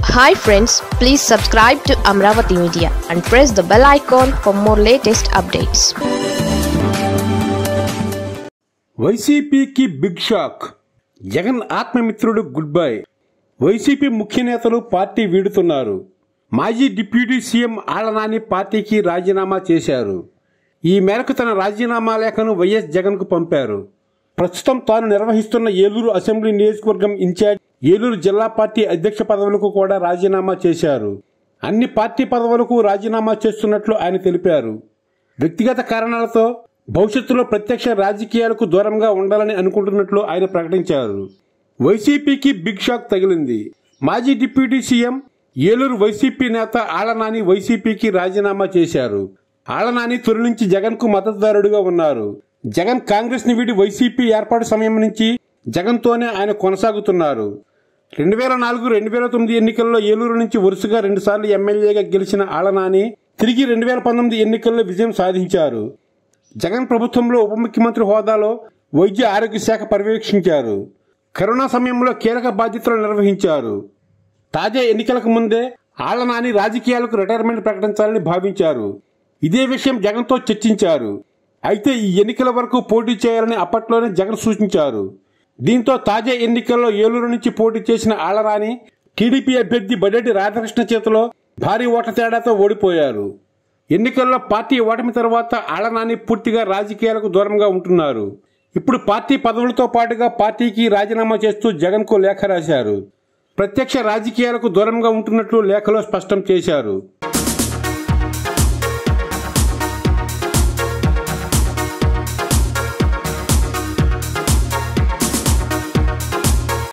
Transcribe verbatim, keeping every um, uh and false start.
Hi friends, please subscribe to Amravati Media and press the bell icon for more latest updates. వైసీపీకి big shock. Jagan ఆత్మమిత్రుడు goodbye. YCP ముఖ్య నేతలు party వీడుతున్నారు. మాజీ deputy CM Alla Nani పార్టీకి రాజీనామా చేశారు. ఈ మేరకు తన రాజీనామా లేఖను వైఎస్ జగన్కు పంపారు. ప్రస్తుతం తాను నిర్వహిస్తున్న ఏలూరు అసెంబ్లీ నియోజకవర్గం ఇన్ఛార్జ్, ఏలూరు జిల్లా పార్టీ అధ్యక్ష పదవులకు కూడా రాజీనామా చేశారు. అన్ని పార్టీ పదవులకు రాజీనామా చేస్తున్నట్లు ఆయన తెలిపారు. వ్యక్తిగత కారణాలతో భవిష్యత్తులో ప్రత్యక్ష రాజకీయాలకు దూరంగా ఉండాలని అనుకుంటున్నట్లు ఆయన ప్రకటించారు. వైసీపీకి బిగ్ షాక్ తగిలింది. మాజీ డిప్యూటీ సీఎం, ఏలూరు వైసీపీ నేత ఆళ్ల నాని వైసీపీకి రాజీనామా చేశారు. ఆళ్ల నాని తొలి నుంచి జగన్ కు మద్దతుదారుడిగా ఉన్నారు. జగన్ కాంగ్రెస్ ని వీడి వైసీపీ ఏర్పాటు సమయం నుంచి జగన్ తోనే ఆయన కొనసాగుతున్నారు. రెండు వేల నాలుగు రెండు వేల తొమ్మిది ఎన్నికల్లో ఏలూరు నుంచి వరుసగా రెండుసార్లు ఎమ్మెల్యేగా గెలిచిన ఆళ్ల నాని తిరిగి రెండు వేల పంతొమ్మిది ఎన్నికల్లో విజయం సాధించారు. జగన్ ప్రభుత్వంలో ఉప ముఖ్యమంత్రి హోదాలో వైద్య ఆరోగ్య శాఖ పర్యవేక్షించారు. కరోనా సమయంలో కీలక బాధ్యతలు నిర్వహించారు. తాజా ఎన్నికలకు ముందే ఆళ్ల నాని రాజకీయాలకు రిటైర్మెంట్ ప్రకటించాలని భావించారు. ఇదే విషయం జగన్తో చర్చించారు. అయితే ఈ ఎన్నికల వరకు పోటీ చేయాలని అప్పట్లోనే జగన్ సూచించారు. దీంతో తాజా ఎన్నికల్లో ఏలూరు నుంచి పోటీ చేసిన ఆళ్ల నాని టీడీపీ అభ్యర్థి బడేటి రాధాకృష్ణ చేతిలో భారీ ఓట్ల తేడాతో ఓడిపోయారు. ఎన్నికల్లో పార్టీ ఓటమి తర్వాత ఆళ్ల నాని పూర్తిగా రాజకీయాలకు దూరంగా ఉంటున్నారు. ఇప్పుడు పార్టీ పదవులతో పాటుగా పార్టీకి రాజీనామా చేస్తూ జగన్ కు లేఖ రాశారు. ప్రత్యక్ష రాజకీయాలకు దూరంగా ఉంటున్నట్లు లేఖలో స్పష్టం చేశారు.